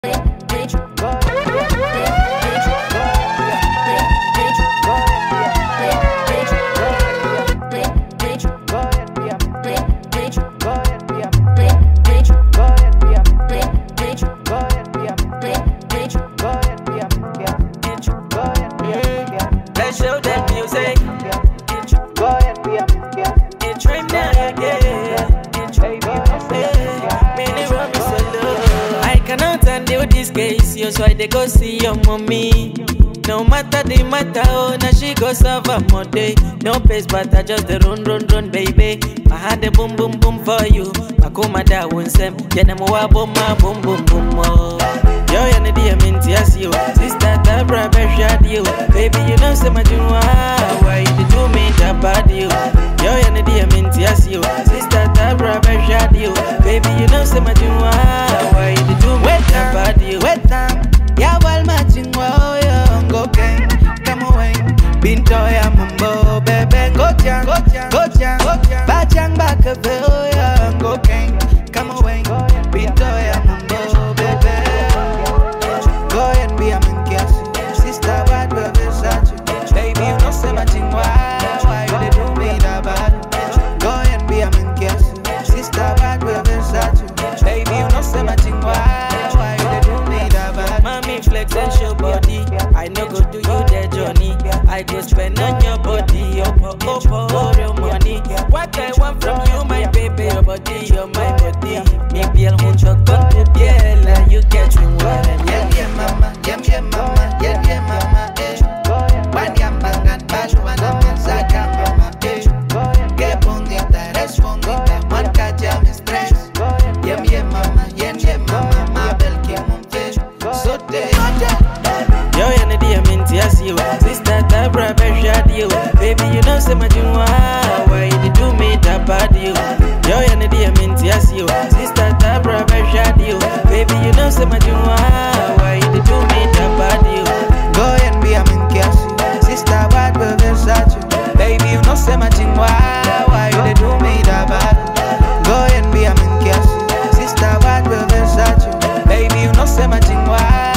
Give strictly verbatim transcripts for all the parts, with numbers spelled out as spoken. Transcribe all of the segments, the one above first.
So I dey go see your mommy. No matter the matter, oh, now she go serve her more day. No pace, but I just the run, run, run, baby. I had the boom, boom, boom for you. I call my dad one sem. Yeah, I'm a boom, boom, boom, boom, oh. Yo, ya ne di minti as you. Sister, that brother, shot you. Baby, you know so much you are. Why you do me that bad you? Yo, ya ne di minti as you. Sister, that brother, shot you. Baby, you know so much you are. Why you do me that bad you? Wait time. Ya wal matching wow yo go gang come away binto ya mumbo bebe go jang go jang go jang ba jang ba ke yo go gang come away binto ya mumbo bebe go and be a man kiss sister bad baby such baby you know say matching wow why you dey do me that bad go and be a man kiss sister bad baby such baby you know say matching wow flex and show body. I no go do you the journey. I go spend on your body, up, up, up, up, your money. What I want from you, my baby, your body, you're my body. Me be a hun chocolate to biela, you get me well. Yeah, yeah, mama, yeah, yeah, mama, yeah, yeah, mama, eh. One yam bangan, bash one of them, Zaka, mama, eh. Get on the other, rest from me, one kajam is stress. Yeah, yeah, mama, yeah, yeah, mama, my bell came on fish. So they yo, ya ne di minti as you. Sister, that brother shot you. Baby, you know so much you are. Why you do me that bad you? Yo, ya ne di minti as you. Sister, that brother shot you. Baby, you know so much you are. Why you do me that bad you? Go and be a man kiss sister, bad baby such baby, you know so much you are. Why you do me that bad? Go and be a man kiss sister, bad baby such baby, you know so much you are.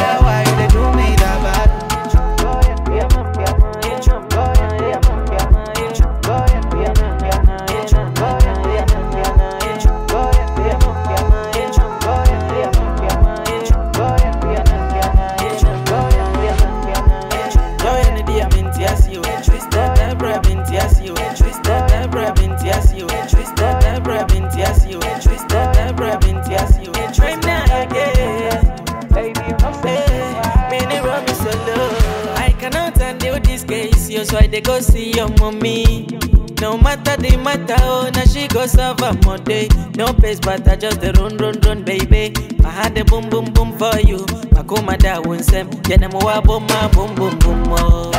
So I dey go see your mommy. No matter the matter, oh, now she go serve her more day. No pace, but I just the run, run, run, baby. I had the boom, boom, boom for you. I call my dad one sem. Yeah, I'm a boom, boom, boom, boom, oh.